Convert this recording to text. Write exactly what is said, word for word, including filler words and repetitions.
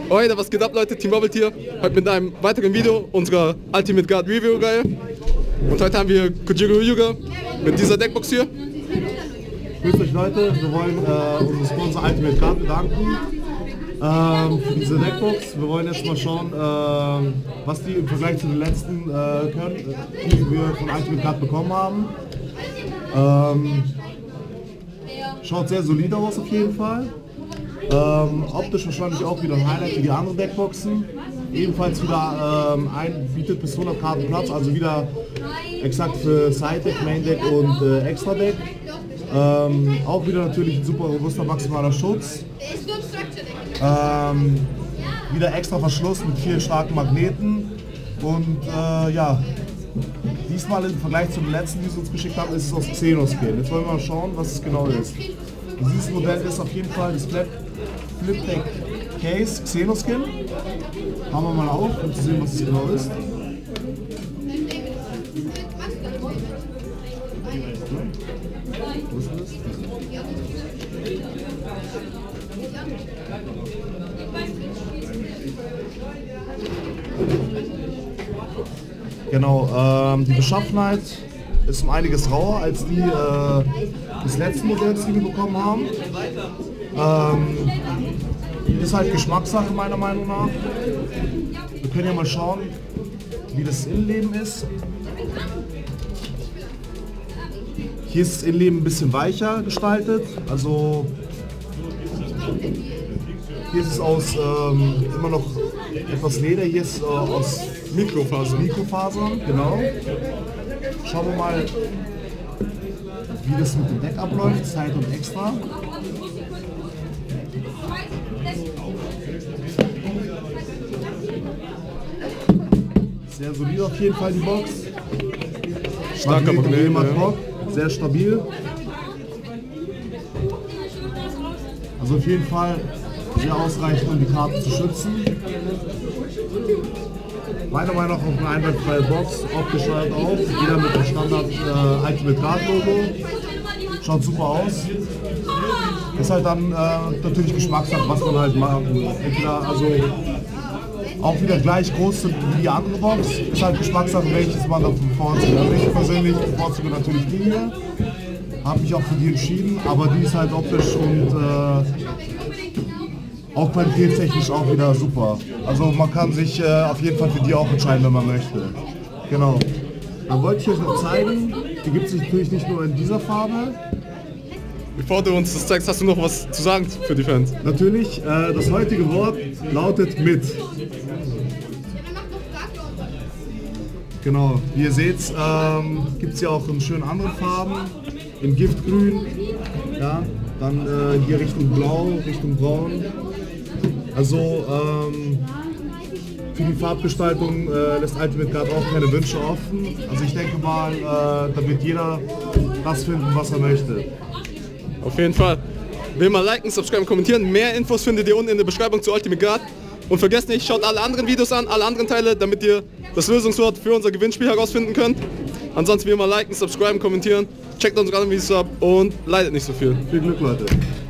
Oh, hey, was geht ab, Leute? Team Bubble hier. Heute mit einem weiteren Video unserer Ultimate Guard Review Reihe. Und heute haben wir Kojiro Hyuga mit dieser Deckbox hier. Grüßt euch, Leute, wir wollen äh, unseren Sponsor Ultimate Guard bedanken ähm, für diese Deckbox. Wir wollen jetzt mal schauen, äh, was die im Vergleich zu den letzten äh, können, die wir von Ultimate Guard bekommen haben. Ähm, schaut sehr solide aus auf jeden Fall. Ähm, optisch wahrscheinlich auch wieder ein Highlight wie die anderen Deckboxen. Ebenfalls wieder ähm, ein bietet bis hundert Karten Platz, also wieder exakt für Side Deck, Main Deck und äh, Extra Deck. Ähm, auch wieder natürlich ein super robuster maximaler Schutz. Ähm, wieder extra Verschluss mit vier starken Magneten. Und äh, ja, diesmal im Vergleich zum letzten, die sie uns geschickt haben, ist es aus Xenoskin. Jetzt wollen wir mal schauen, was es genau ist. Dieses Modell ist auf jeden Fall das Flip, Flip Deck Case Xenoskin. Haben wir mal auf, um zu sehen, was es genau ist. Wo ist das? Genau, ähm, die Beschaffenheit ist um einiges rauer als die äh, des letzten Modells, die wir bekommen haben. Ähm, ist halt Geschmackssache meiner Meinung nach. Wir können ja mal schauen, wie das Innenleben ist. Hier ist das Innenleben ein bisschen weicher gestaltet. Also hier ist es aus ähm, immer noch etwas Leder. Hier ist äh, aus Mikrofasern. Mikrofasern, genau. Schauen wir mal, wie das mit dem Deck abläuft, Side und Extra. Sehr solide auf jeden Fall die Box. Starker Magnet, ja. Sehr stabil. Also auf jeden Fall sehr ausreichend, um die Karten zu schützen. Meiner Meinung nach auch eine einwandfreie Box, optisch halt auch. Jeder mit dem Standard äh, Ultimate Guard Logo. Schaut super aus. Ist halt dann äh, natürlich Geschmackssache, was man halt macht. Entweder also auch wieder gleich groß wie die andere Box. Ist halt Geschmackssache, welches man davon vorzieht. Also ich persönlich bevorzuge natürlich die hier. Habe mich auch für die entschieden, aber die ist halt optisch und äh, auch qualitätstechnisch auch wieder super. Also man kann sich äh, auf jeden Fall für die auch entscheiden, wenn man möchte. Genau. Dann wollte ich euch noch zeigen, die gibt es natürlich nicht nur in dieser Farbe. Bevor du uns das zeigst, hast du noch was zu sagen für die Fans? Natürlich, äh, das heutige Wort lautet mit. Genau, wie ihr seht, ähm, gibt es ja auch in schönen anderen Farben. In Giftgrün, ja, dann äh, hier Richtung Blau, Richtung Braun. Also ähm, für die Farbgestaltung äh, lässt Ultimate Guard auch keine Wünsche offen. Also ich denke mal, äh, da wird jeder das finden, was er möchte. Auf jeden Fall. Will mal liken, subscriben, kommentieren. Mehr Infos findet ihr unten in der Beschreibung zu Ultimate Guard. Und vergesst nicht, schaut alle anderen Videos an, alle anderen Teile, damit ihr das Lösungswort für unser Gewinnspiel herausfinden könnt. Ansonsten wie immer liken, subscriben, kommentieren. Checkt unsere anderen Videos ab und leidet nicht so viel. Viel Glück, Leute.